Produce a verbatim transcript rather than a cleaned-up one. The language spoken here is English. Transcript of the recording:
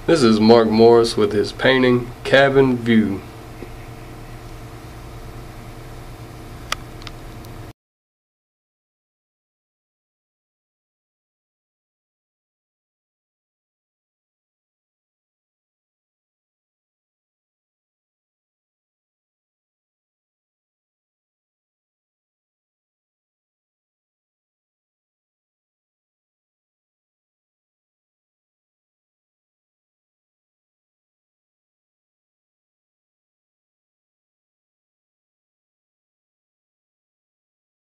This is Mark Morris with his painting Cabin View.